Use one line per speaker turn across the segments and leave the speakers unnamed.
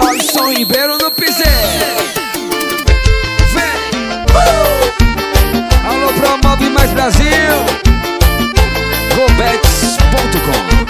Alisson Ribeiro no piseiro. Vem! Alô, promove mais Brasil. Gobetes.com.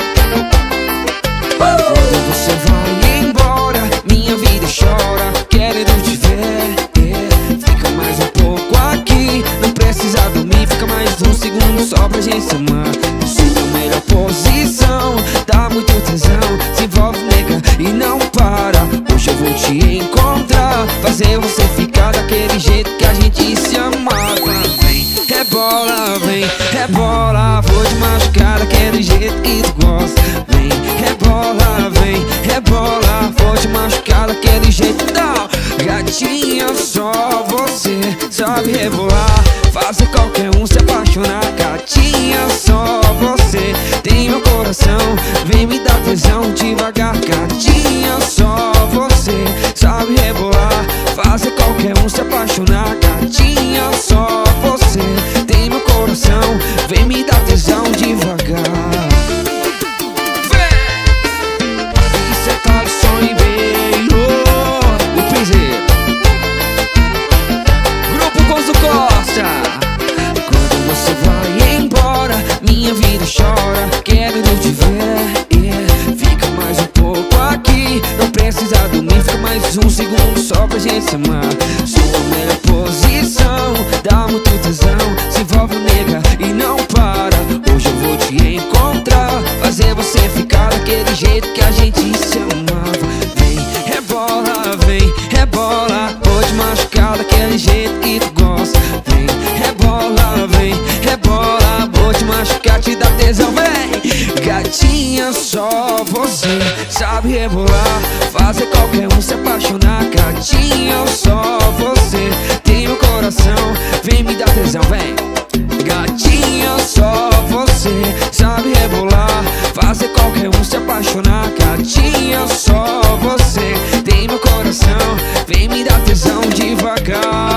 Quando você vai embora, minha vida chora, querendo te ver. Fica mais um pouco aqui, não precisa dormir. Fica mais um segundo só pra gente se amar. Sua melhor posição, dá muito tesão. Se envolve, nega, e não para. Hoje eu vou te encontrar, fazer você ficar daquele jeito que a gente se amava. Vem, rebola, vem, rebola. Vou te machucar daquele jeito que tu gosta. Vem, rebola, vem, rebola. Vou te machucar daquele jeito. Não, gatinha, só você sabe rebolar, fazer qualquer um se apaixonar. Gatinha, só você tem meu coração, vem me dar tesão devagar. Gatinha, só você sabe rebolar, fazer qualquer um se apaixonar. Gatinha, só você tem meu coração, vem me dar tesão devagar. Quando você vai embora, minha vida chora, querendo te ver. Fica mais um pouco aqui, não precisa dormir. Fica mais um segundo só pra gente se amar. Sua melhor posição, dá muito tesão. Se envolve, nega, e não para. Hoje eu vou te encontrar, fazer você ficar daquele jeito que a gente se amava. Vem, rebola, vem, rebola. Vou te machucar daquele jeito que tu gosta. Vem, rebola, vem, rebola. Vou te machucar, te dar tesão, vem. Gatinha, só você sabe rebolar, fazer qualquer um se apaixonar. Gatinha, só você tem meu coração, vem me dar tesão, vem. Gatinha, só você sabe rebolar, fazer qualquer um se apaixonar. Gatinha, só você tem meu coração, vem me dar tesão devagar.